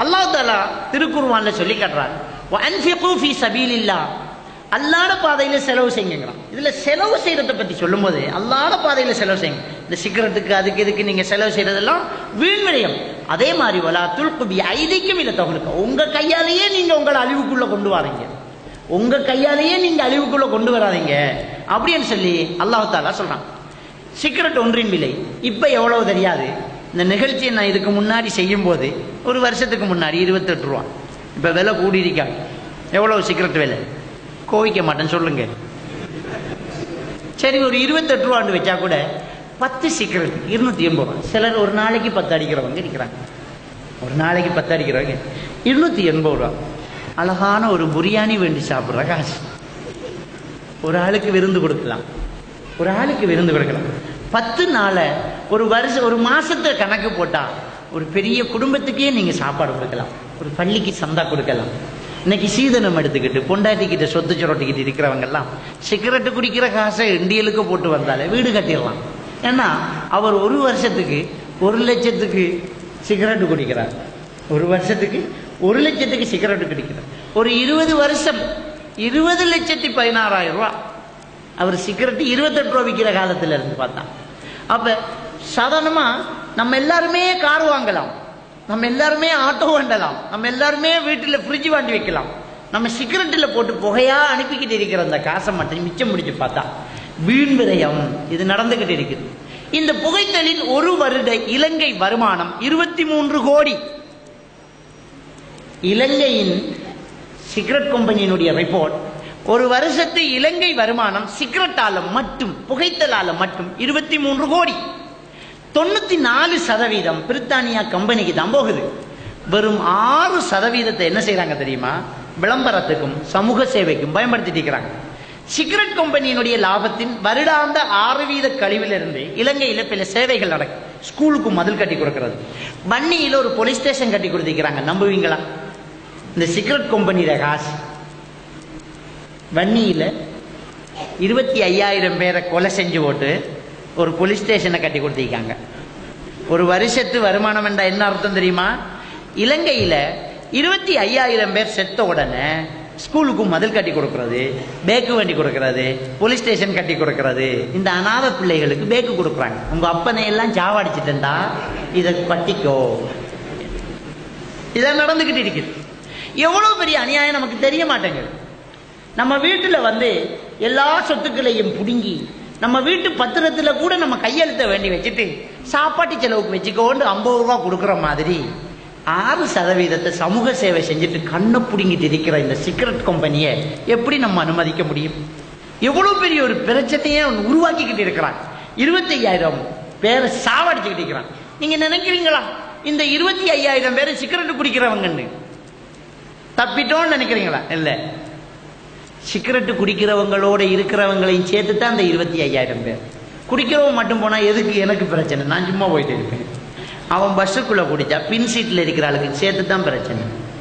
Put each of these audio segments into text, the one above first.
அல்லாஹ் தஆலா திருக்குர்ஆன்ல சொல்லி காட்டுறான், வஅன்ஃபிகு ஃபீ சபீலில்லாஹ், அல்லாஹ்வுடைய பாதையில செலவு செய்யுங்கறான். இதுல செலவு செய்யறத பத்தி சொல்லும்போது அல்லாஹ்வுடைய பாதையில செலவு செய்யுங்க. இந்த சிகரெட்டுக்கு அதுக்கு இதுக்கு நீங்க செலவு செய்யறதெல்லாம் வீண் விரயம். அதே மாதிரி வலா துல்கு பி ஐதிக்கும் இல்ல தஹலுக, உங்க கையாலேயே நீங்க உங்களை அழிவுக்குள்ள கொண்டு வராதீங்க, உங்க கையாலேயே நீங்க அழிவுக்குள்ள கொண்டு வராதீங்க அப்படின்னு சொல்லி அல்லாஹ் தஆலா சொல்றான். சிகரெட் ஒன்றின் விலை இப்ப எவ்வளவு தெரியாது. இந்த நிகழ்ச்சியை நான் இதுக்கு முன்னாடி செய்யும் போது ஒரு வருஷத்துக்கு முன்னாடி 28 ரூபா. இப்ப விலை கூடி இருக்காங்க. எவ்வளவு சிகரெட் விலை? கோவிக்க மாட்டேன்னு சொல்லுங்க. சரி, ஒரு 28 ரூபான்னு வச்சா கூட 10 சிகரெட் 280 ரூபா. சிலர் ஒரு நாளைக்கு 10 அடிக்கிறவங்க இருக்கிறாங்க. ஒரு நாளைக்கு 10 அடிக்கிறவங்க 280 ரூபா. அழகான ஒரு பிரியாணி வேண்டி சாப்பிட்ற காசு. ஒரு ஆளுக்கு விருந்து கொடுக்கலாம், ஒரு ஆளுக்கு விருந்து கொடுக்கலாம். 10 நாளை ஒரு வருஷம் ஒரு மாசத்தை கணக்கு போட்டா ஒரு பெரிய குடும்பத்துக்கே நீங்க சாப்பாடு கொடுக்கலாம், ஒரு பள்ளிக்கு சந்தா கொடுக்கலாம். இன்னைக்கு சீதனம் எடுத்துக்கிட்டு பொண்டாட்டிக்கிட்ட சொத்து சுரட்டிக்கிட்டு இருக்கிறவங்க எல்லாம் சிகரெட்டு குடிக்கிற காசை இண்டியலுக்கு போட்டு வந்தாலே வீடு கட்டிடலாம். ஏன்னா அவர் ஒரு வருஷத்துக்கு 1 லட்சத்துக்கு சிகரெட்டு குடிக்கிறார், ஒரு வருஷத்துக்கு 1 லட்சத்துக்கு சிகரெட்டு குடிக்கிறார். ஒரு 20 வருஷம் 20,16,000 ரூபா அவர் சிகரெட்டு 28 ரூபா விற்கிற காலத்துல இருந்து பார்த்தா. அப்ப சாதாரணமா நம்ம எல்லாருமே கார் வாங்கலாம், நம்ம எல்லாருமே ஆட்டோ வாங்கலாம், நம்ம எல்லாருமே வீட்டுல ஃப்ரிட்ஜ் வாங்கி வைக்கலாம். நம்ம சிகரெட்டில் போட்டு புகையா அனுப்பிக்கிட்டு இருக்கிற அந்த காசை மட்டும் மிச்சம் முடிச்சு பார்த்தா வீண் விரயம் இது நடந்துகிட்டு இருக்குது. இந்த புகைத்தலின் ஒரு வருட இலங்கை வருமானம் 23 கோடி. இலங்கையின் சிகரெட் கம்பெனியினுடைய ரிப்போர்ட், ஒரு வருஷத்து இலங்கை வருமானம் சிகரெட்டால மட்டும் புகைத்தலால மட்டும் 23 கோடி. 94% பிரித்தானியா கம்பெனிக்கு தான் போகுது. வெறும் 6% என்ன செய்யறாங்க தெரியுமா? விளம்பரத்துக்கும் சமூக சேவைக்கும் பயன்படுத்திட்டு இருக்கிறாங்க. சிகரெட் கம்பெனியினுடைய லாபத்தின் வருடாந்த 6% கழிவிலிருந்து இலங்கையில பல சேவைகள் நடக்கும். ஸ்கூலுக்கு மதில் கட்டி கொடுக்கிறது, வன்னியில ஒரு போலீஸ் ஸ்டேஷன் கட்டி கொடுத்திருக்கிறாங்க. நம்புவீங்களா? இந்த சிகரெட் கம்பெனியில காசு வன்னியில 25,000 பேரை கொலை செஞ்சு போட்டு ஒரு போலீஸ் ஸ்டேஷனை கட்டி கொடுத்திருக்காங்க. ஒரு வருஷத்து வருமானம் என்றா என்ன அர்த்தம் தெரியுமா? இலங்கையில 25,000 பேர் செத்த உடனே ஸ்கூலுக்கு மதில் கட்டி கொடுக்கிறது, பேக்கு வண்டி கொடுக்கிறது, போலீஸ் ஸ்டேஷன் கட்டி கொடுக்கிறது. இந்த அநாத பிள்ளைகளுக்கு பேக்கு கொடுக்குறாங்க. உங்க அப்பனை எல்லாம் சாவடிச்சுட்டா இதை கட்டிக்கோ. இதான் நடந்துகிட்டு இருக்குது. எவ்வளவு பெரிய அநியாயம் நமக்கு தெரிய மாட்டேங்குது. நம்ம வீட்டுல எல்லா சொத்துக்களையும் புடுங்கி நம்ம வீட்டு பத்திரத்துல கூட நம்ம கையெழுத்த வேண்டி வச்சுட்டு சாப்பாட்டு செலவுக்கு வச்சுக்கோண்டு 50 ரூபா கொடுக்குற மாதிரி 6% சமூக சேவை செஞ்சுட்டு கண்ணை பிடுங்கிட்டு இருக்கிற இந்த சிகரெட் கம்பெனியை எப்படி நம்ம அனுமதிக்க முடியும்? எவ்வளவு பெரிய ஒரு பிரச்சனையை உருவாக்கிக்கிட்டு இருக்கிறான். 25,000 பேரை சாவடிச்சுக்கிட்டு இருக்கிறான். நீங்க நினைக்கிறீங்களா இந்த 25,000 பேரை சிகரெட் குடிக்கிறவங்கன்னு தப்பிட்டோன்னு நினைக்கிறீங்களா? இல்ல, சிகரெட்டு குடிக்கிறவங்களோட இருக்கிறவங்களையும் சேர்த்து தான் அந்த 25,000 பேர். குடிக்கிறவங்க மட்டும் போனா எதுக்கு எனக்கு பிரச்சனை? நான் சும்மா போயிட்டு இருக்கேன். அவன் பஸ்ஸுக்குள்ள குடிச்சா பின் சீட்ல இருக்கிற ஆளுக்கு சேர்த்து தான் பிரச்சனை.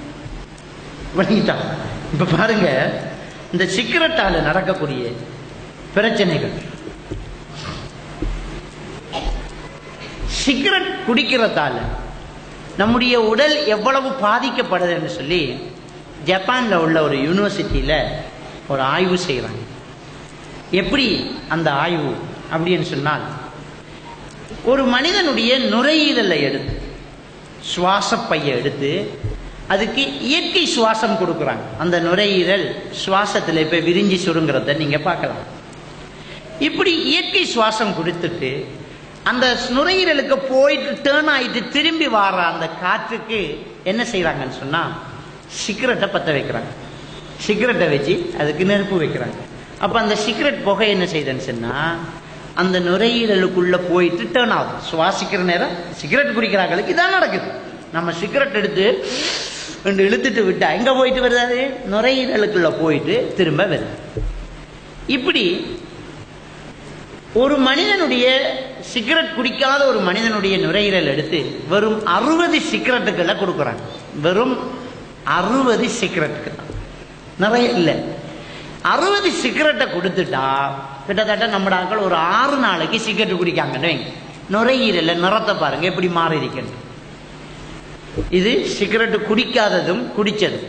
இப்ப பாருங்க இந்த சிகரெட்டால நடக்கக்கூடிய பிரச்சனைகள். சிகரெட் குடிக்கிறதால நம்முடைய உடல் எவ்வளவு பாதிக்கப்படுதுன்னு சொல்லி ஜப்பான்ல உள்ள ஒரு யூனிவர்சிட்டியில ஒரு ஆய்வு செய்யறாங்க. எப்படி அந்த ஆய்வு அப்படின்னு சொன்னால், ஒரு மனிதனுடைய நுரையீரலை எடுத்து சுவாச பைய எடுத்து அதுக்கு இயற்கை சுவாசம் கொடுக்குறாங்க. அந்த நுரையீரல் சுவாசத்தில் இப்ப விரிஞ்சி சுருங்கிறத நீங்க பார்க்கலாம். இப்படி இயற்கை சுவாசம் கொடுத்துட்டு அந்த நுரையீரலுக்கு போயிட்டு டேர்ன் ஆயிட்டு திரும்பி வர அந்த காற்றுக்கு என்ன செய்யறாங்கன்னு சொன்னா சிகரெட்டை பற்ற வைக்கிறாங்க. சிகரெட்டை வச்சு அதுக்கு நெருப்பு வைக்கிறாங்க. அப்ப அந்த சிகரெட் புகை என்ன செய்யுதுன்னு சொன்னா அந்த நுரையீரலுக்குள்ள போயிட்டு டேர்ன் ஆகும். சுவாசிக்கிற நேரம் சிகரெட் குடிக்கிறாங்களுக்கு இதான் நடக்குது. நம்ம சிகரெட் எடுத்து இழுத்துட்டு விட்டா எங்க போயிட்டு வருது? நுரையீரலுக்குள்ள போயிட்டு திரும்ப வருது. இப்படி ஒரு மனிதனுடைய சிகரெட் குடிக்காத ஒரு மனிதனுடைய நுரையீரல் எடுத்து வெறும் 60 சிகரெட்டுகளை கொடுக்குறாங்க. வெறும் 60 சிகரெட்டுக்கு தான், நிறைய இல்லை. 60 சிகரெட்டை கொடுத்துட்டா கிட்டத்தட்ட நம்ம ஆட்கள் ஒரு 6 நாளைக்கு சிகரெட் குடிக்காங்கன்னு. நுரையீரல நிறத்தை பாருங்க எப்படி மாறி இருக்கு. இது சிகரெட் குடிக்காததும் குடிச்சதும்.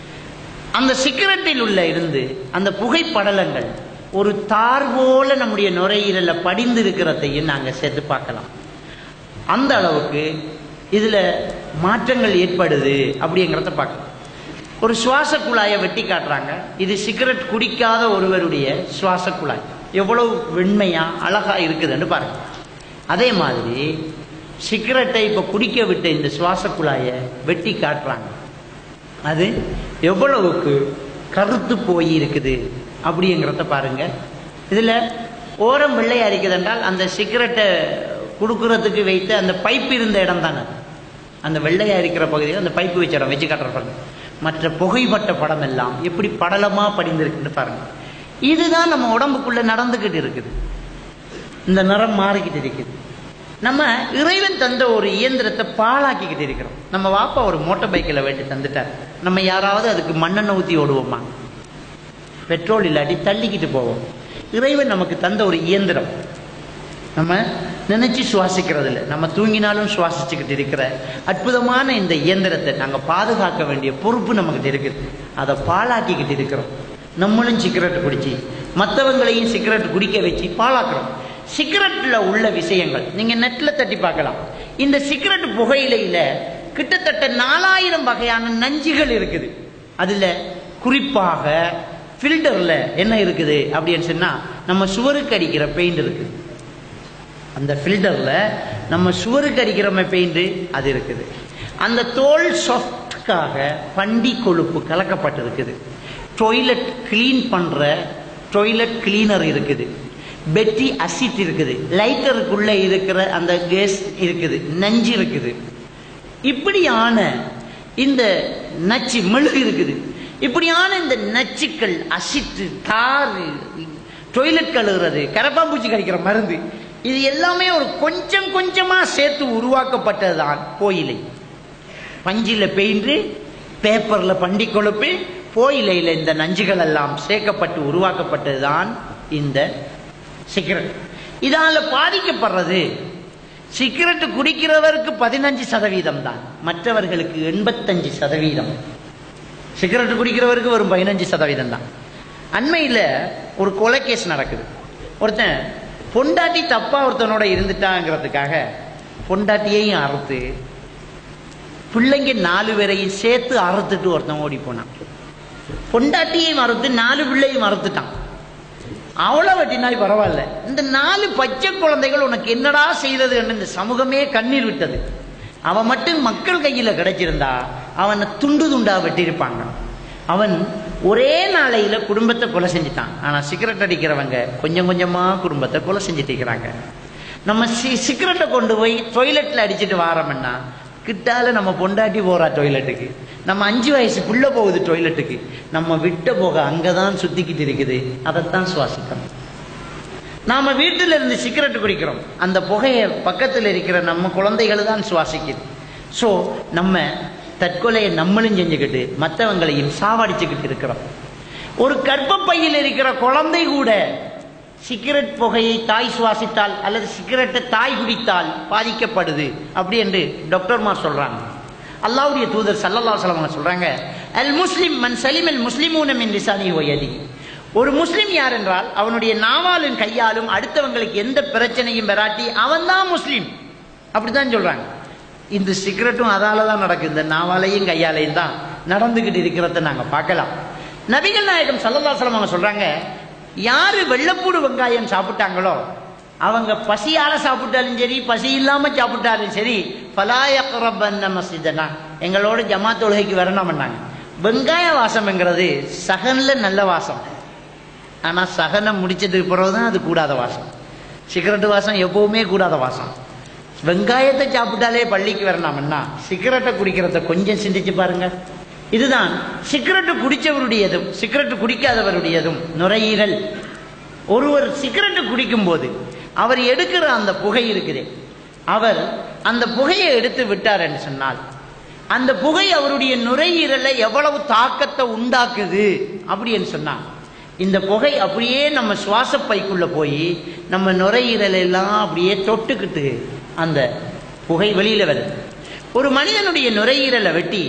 அந்த சிகரெட்டில் உள்ள இருந்து அந்த புகைப்படலங்கள் ஒரு தார் போல நம்முடைய நுரையீரல்ல படிந்து இருக்கிறதையும் நாங்க சேர்த்து பார்க்கலாம். அந்த அளவுக்கு இதுல மாற்றங்கள் ஏற்படுது அப்படிங்கிறத பார்க்கலாம். ஒரு சுவாச குழாயை வெட்டி காட்டுறாங்க. இது சிகரெட் குடிக்காத ஒருவருடைய சுவாச குழாய் எவ்வளவு வெண்மையா அழகா இருக்குதுன்னு பாருங்க. அதே மாதிரி சிகரெட்டை இப்ப குடிக்க விட்ட இந்த சுவாச குழாயை வெட்டி காட்டுறாங்க. அது எவ்வளவுக்கு கருத்து போய் இருக்குது அப்படிங்கிறத பாருங்க. இதுல ஓரம் வெள்ளையா இருக்குது என்றால் அந்த சிகரெட்டை கொடுக்கறதுக்கு வைத்து அந்த பைப் இருந்த இடம் தானே. அந்த வெள்ளையா இருக்கிற பகுதியில் அந்த பைப்பு வச்ச இடம் வச்சு காட்டுறாங்க. மற்ற புகைப்பட்ட படம் எல்லாம் எப்படி படலமா படிந்திருக்குன்னு பாருங்க. இதுதான் நம்ம உடம்புக்குள்ள நடந்துகிட்டு இருக்குது. இந்த நிறம் மாறிக்கிட்டு இருக்குது. நம்ம இறைவன் தந்த ஒரு இயந்திரத்தை பாழாக்கிக்கிட்டு இருக்கிறோம். நம்ம வாப்பா ஒரு மோட்டார் பைக்கில் வேண்டி தந்துட்டார். நம்ம யாராவது அதுக்கு மண்ணெண்ணெய் ஊற்றி ஓடுவோமா? பெட்ரோல் இல்லாட்டி தள்ளிக்கிட்டு போவோம். இறைவன் நமக்கு தந்த ஒரு இயந்திரம். நம்ம நினைச்சு சுவாசிக்கிறது இல்லை. நம்ம தூங்கினாலும் சுவாசிச்சுக்கிட்டு இருக்கிற அற்புதமான இந்த இயந்திரத்தை நாங்கள் பாதுகாக்க வேண்டிய பொறுப்பு நமக்கு இருக்குது. அதை பாழாக்கிக்கிட்டு இருக்கிறோம். நம்மளும் சிகரெட் குடிச்சு மற்றவங்களையும் சிகரெட் குடிக்க வச்சு பாழாக்குறோம். சிகரெட்ல உள்ள விஷயங்கள் நீங்க நெட்ல தட்டி பார்க்கலாம். இந்த சிகரெட் புகையிலையில கிட்டத்தட்ட 4000 வகையான நஞ்சுகள் இருக்குது. அதுல குறிப்பாக ஃபில்டர்ல என்ன இருக்குது அப்படின்னு சொன்னா, நம்ம சுவருக்கு அடிக்கிற பெயிண்ட் இருக்குது. அந்த ஃபில்டர்ல நம்ம சுவருக்கு அடிக்கிற பெயிண்ட் அது இருக்குது. அந்த தோல் சாஃப்ட்காக பண்டி கொழுப்பு கலக்கப்பட்டிருக்குது. டாய்லெட் கிளீன் பண்ற டாய்லெட் கிளீனர் இருக்குது. பெட்டி அசிட் இருக்குது. லைட்டருக்குள்ள இருக்கிற அந்த கேஸ் இருக்குது. நஞ்சு இருக்குது. இப்படியான இந்த நச்சு மெழுகு இருக்குது. இப்படியான இந்த நச்சுக்கள், அசிட்டு, தாறு, டாய்லெட் கழுகுறது, கரப்பாம்பூச்சி கழிக்கிற மருந்து, இது எல்லாமே ஒரு கொஞ்சம் கொஞ்சமா சேர்த்து உருவாக்கப்பட்டதுதான் புகையிலை. பஞ்சில பெயிண்ட், பேப்பர்ல பண்டி கொழுப்பு, புகையிலையில இந்த நஞ்சுகள் எல்லாம் சேர்க்கப்பட்டு உருவாக்கப்பட்டதுதான் இந்த சிகரெட். இதால பாதிக்கப்படுறது சிகரெட் குடிக்கிறவருக்கு 15% தான், மற்றவர்களுக்கு 85%. சிகரெட் குடிக்கிறவருக்கு வரும் 15% தான். அண்மையில் ஒரு கொலை கேஸ் நடக்குது. ஒருத்தன் பொண்டாட்டி தப்பா ஒருத்தனோட இருந்துட்டாங்கிறதுக்காக பொண்டாட்டியையும் அறுத்து பிள்ளைங்க 4 பேரையும் சேர்த்து அறுத்துட்டு ஒருத்தன் ஓடி போனான். பொண்டாட்டியையும் அறுத்து 4 பிள்ளையும் அறுத்துட்டான். அவ்வளோ வெட்டினாய் பரவாயில்ல, இந்த 4 பச்சை குழந்தைகள் உனக்கு என்னடா செய்தது என்று இந்த சமூகமே கண்ணீர் விட்டது. அவன் மட்டும் மக்கள் கையில கிடைச்சிருந்தா அவனை துண்டு துண்டா வெட்டியிருப்பாங்க. அவன் ஒரே நாளையில குடும்பத்தை கொலை செஞ்சுட்டான். ஆனா சிகரெட் அடிக்கிறவங்க கொஞ்சம் கொஞ்சமா குடும்பத்தை கொலை செஞ்சுட்டு இருக்கிறாங்க. நம்ம சிகரெட்டை கொண்டு போய் டாய்லெட்ல அடிச்சுட்டு வாரோம்னா கிட்டால நம்ம பொண்டாட்டி போறா டாய்லெட்டுக்கு, நம்ம 5 வயசு புள்ள போகுது டாய்லெட்டுக்கு, நம்ம விட்ட போக அங்கதான் சுத்திக்கிட்டு இருக்குது. அதைத்தான் சுவாசிக்கணும். நாம வீட்டில இருந்து சிகரெட் குடிக்கிறோம், அந்த புகையை பக்கத்தில் இருக்கிற நம்ம குழந்தைகள் தான் சுவாசிக்குது. ஸோ நம்ம தற்கொலையை நம்மளும் செஞ்சுக்கிட்டு மற்றவங்களையும் சாவடிச்சுக்கிட்டு இருக்கிறோம். ஒரு கர்ப்பப்பையில் இருக்கிற குழந்தை கூட சிகரெட் புகையை தாய் சுவாசித்தால் அல்லது சிகரெட்டை தாய் குடித்தால் பாதிக்கப்படுது அப்படி என்று டாக்டர்மார் சொல்றாங்க. அல்லாஹ்வுடைய தூதர் ஸல்லல்லாஹு அலைஹி வஸல்லம் சொல்றாங்க, அல் முஸ்லிம் மன் சலிமல் முஸ்லிமூன மின் லிசானிஹி வ யதிஹி. ஒரு முஸ்லிம் யார் என்றால் அவனுடைய நாவாலும் கையாலும் அடுத்தவங்களுக்கு எந்த பிரச்சனையும் பெறாட்டி அவன்தான் முஸ்லிம். அப்படித்தான் சொல்றாங்க. இந்த சிகரெட்டும் அதால தான் நடக்குது. இந்த நாவாலையும் கையாலையும் தான் நடந்துகிட்டு இருக்கிறத நாங்க பார்க்கலாம். நபிகள் நாயகம் ஸல்லல்லாஹு அலைஹி வஸல்லம் சொல்றாங்க, யாரு வெள்ளப்பூடு வெங்காயம் சாப்பிட்டாங்களோ அவங்க பசியால சாப்பிட்டாலும் சரி பசி இல்லாம சாப்பிட்டாலும் சரி ஃபலா யக்ரபன்ன மஸ்ஜிதனா, எங்களோட ஜமாத் தொழுகைக்கு வரணும் பண்ணாங்க. வெங்காய வாசம்ங்கிறது சகன்ல நல்ல வாசம். ஆனா சகனை முடிச்சதுக்கு பிறகுதான் அது கூடாத வாசம். சிகரெட்டு வாசம் எப்பவுமே கூடாத வாசம். வெங்காயத்தை சாப்பிட்டாலே பள்ளிக்கு வரணும்னா சிகரெட்டை குடிக்கிறத கொஞ்சம் சிந்திச்சு பாருங்க. இதுதான் சிகரெட்டு குடிச்சவருடையதும் சிகரெட்டு குடிக்காதவருடையதும் நுரையீரல். ஒருவர் சிகரெட்டு குடிக்கும் போது அவர் எடுக்கிற அந்த புகை இருக்குது, அவர் அந்த புகையை எடுத்து விட்டார் என்று சொன்னால் அந்த புகை அவருடைய நுரையீரலை எவ்வளவு தாக்கத்தை உண்டாக்குது அப்படின்னு சொன்னார். இந்த புகை அப்படியே நம்ம சுவாச பைக்குள்ள போய் நம்ம நுரையீரல் எல்லாம் அப்படியே தொட்டுக்கிட்டு அந்த புகை வெளியில வருது. ஒரு மனிதனுடைய நுரையீரலை வெட்டி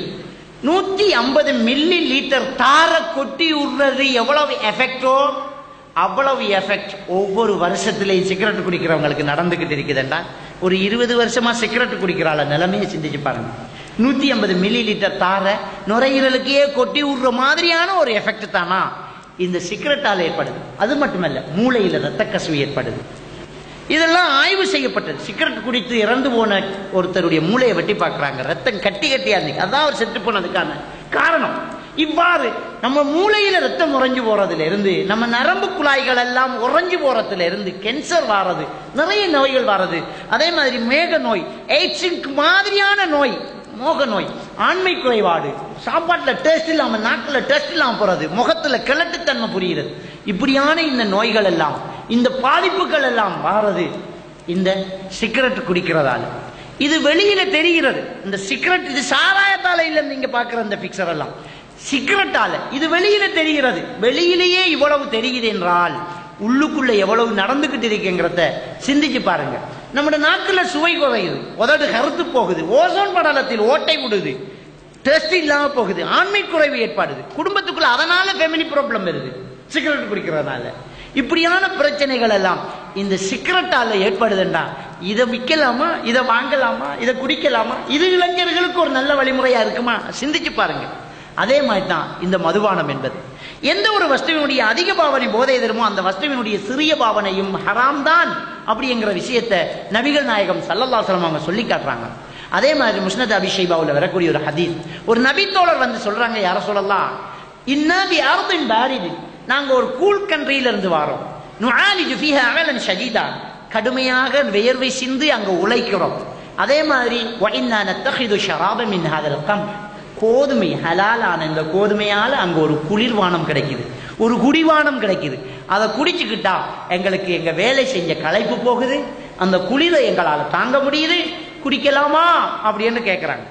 150 மில்லி லிட்டர் தார கொட்டி விடுறது எவ்வளவு எஃபெக்டோ அவ்வளவு எஃபெக்ட் ஒவ்வொரு வருஷத்திலேயும் சிகரெட் குடிக்கிறவங்களுக்கு நடந்துகிட்டு இருக்குதுண்டா. ஒரு 20 வருஷமா சிகரெட் குடிக்கிறாள் நிலைமையை சிந்திச்சு பாருங்க. 150 மில்லி லிட்டர் தார நுரையீரலுக்கே கொட்டி விடுற மாதிரியான ஒரு எஃபெக்ட் தானா இந்த சிகரெட்டால் ஏற்படுது. அது மட்டுமல்ல, மூளையில் ரத்த கசிவு ஏற்படுது. இதெல்லாம் ஆய்வு செய்யப்பட்டது. சிகரெட் குடித்து இறந்து போன ஒருத்தருடைய மூளையை வெட்டி பார்க்குறாங்க, ரத்தம் கட்டி கட்டியா இருந்துச்சு. அதான் அவர் செத்து போனதுக்கான காரணம். இவ்வாறு நம்ம மூளையில ரத்தம் உறைஞ்சு போறதுல இருந்து, நம்ம நரம்பு குழாய்கள் எல்லாம் உறைஞ்சு போறதுல இருந்து கேன்சர் வாரது, நிறைய நோய்கள் வாரது. அதே மாதிரி மேக நோய், எய்ட்ஸுக்கு மாதிரியான நோய், மோக நோய், ஆண்மை குறைபாடு, சாப்பாட்டுல டேஸ்ட் இல்லாம நாட்டுல டேஸ்ட் இல்லாம போறது, முகத்துல கிழட்டுத்தன்மை புரிகிறது. இப்படியான இந்த நோய்கள் எல்லாம், இந்த பாதிப்புகள் எல்லாம் வாரது இந்த சிகரெட் குடிக்கிறதால. இது வெளியில தெரிகிறது. இந்த சிகரெட் இது சாராயத்தால இல்ல, நீங்க பாக்குற இந்த பிக்சர் எல்லாம் சிகரெட்டால. இது வெளியில தெரிகிறது. வெளியிலேயே இவ்வளவு தெரியுது என்றால் உள்ளுக்குள்ள எவ்வளவு நடந்துகிட்டு இருக்குங்கிறத சிந்திச்சு பாருங்க. நம்முடைய நாக்குல சுவை குறையுது, உதடு கருத்து போகுது, ஓசோன் படலத்தில் ஓட்டை விடுது, டெஸ்ட் இல்லாம போகுது, ஆண்மை குறைவு ஏற்படுது குடும்பத்துக்குள்ள. அதனால ஃபேமிலி ப்ராப்ளம் வருது சிகரெட் குடிக்கிறதுனால. இப்படியான பிரச்சனைகள் எல்லாம் இந்த சிகரெட்டால ஏற்படுதுண்டா. இதை விற்கலாமா, இதை வாங்கலாமா, இதை குடிக்கலாமா? இது இளைஞர்களுக்கு ஒரு நல்ல வழிமுறையா இருக்குமா? சிந்திச்சு பாருங்க. அதே மாதிரி தான் இந்த மதுபானம் என்பது. எந்த ஒரு வஸ்துவினுடைய அதிக பாவனை போதை தருமோ அந்த வஸ்துவினுடைய சிறிய பாவனையும் ஹராம் தான் அப்படிங்கிற விஷயத்தை நபிகள் நாயகம் ஸல்லல்லாஹு அலைஹி வஸல்லம் அவங்க சொல்லி காட்டுறாங்க. அதே மாதிரி முஸ்னத் அபி ஷைபாவுல வரக்கூடிய ஒரு ஹதீஸ், ஒரு நபி தோழர் வந்து சொல்றாங்க, யா ரசூலல்லாஹ் இன்னா பி அர்தின் பாரித், நாங்க ஒரு கூல் கண்ட்ரியில இருந்து வாரோம், நுஆலிஜு ஃபீஹா அமலன் ஷதீதா, கடுமையாக வியர்வை சிந்து அங்க உழைக்கிறோம். அதே மாதிரி வ இன்னா நத்தகிது ஷராப மின் ஹாதல் கம்ர், கோதுமை ஹலாலான இந்த கோதுமையால அங்க ஒரு குளிர்வானம் கிடைக்குது, ஒரு குடிவானம் கிடைக்குது. அதை குடிச்சுக்கிட்டா எங்களுக்கு எங்க வேலை செஞ்ச களைப்பு போகுது, அந்த குளிரை எங்களால் தாங்க முடியுது, குடிக்கலாமா அப்படின்னு கேட்குறாங்க.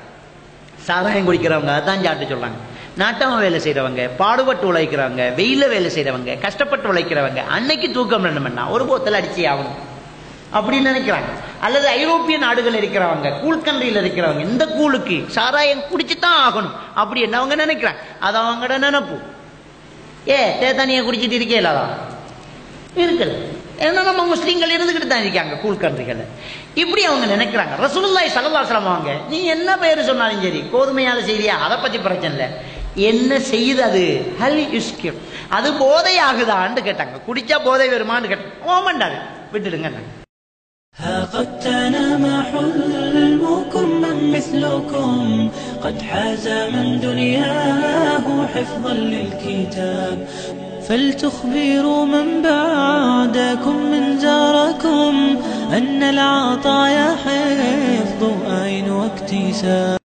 சாராயம் குடிக்கிறவங்க அதான் சாப்பிட்டு சொல்றாங்க. நாட்டாம வேலை செய்யறவங்க, பாடுபட்டு உழைக்கிறவங்க, வெயில வேலை செய்யறவங்க, கஷ்டப்பட்டு உழைக்கிறவங்க, அன்னைக்கு தூக்கம் வேணும்னா ஒரு போத்தல் அடிச்சு ஆகணும் அப்படின்னு நினைக்கிறாங்க. அல்லது ஐரோப்பிய நாடுகள் இருக்கிறவங்க, கூல் கண்ட்ரியில் இருக்கிறவங்க, இந்த கூலுக்கு சாராயம் குடிச்சுதான் ஆகணும் அப்படி என்ன அவங்க நினைக்கிறாங்க. அது அவங்களோட நினைப்பு. தேத்தனியை குடிச்சிட்டு இருக்கேலாதா இருக்கல, ஏன்னா நம்ம முஸ்லீம்கள் இருந்துகிட்டு தான் இருக்காங்க கூல் கண்ட்ரிகள். இப்படி அவங்க நினைக்கிறாங்க. ரசூலுல்லாஹி ஸல்லல்லாஹு அலைஹி வஸல்லம் அவங்க, நீ என்ன பேர் சொன்னாலும் சரி, கோதுமையால செய்தியா அதை பத்தி பிரச்சனை இல்லை, என்ன செய்யுது அது, ஹல் யுஸ்கிர், அது போதை ஆகுதான்னு கேட்டாங்க. குடிச்சா போதை வருமான்னு கேட்டாங்க. ஓமண்டாரு விட்டுடுங்க. ها قد تنام حلمكم من مثلكم قد حاز من دنياه حفظا للكتاب فلتخبروا من بعدكم من جاركم أن العطايا حفظ أين واكتساب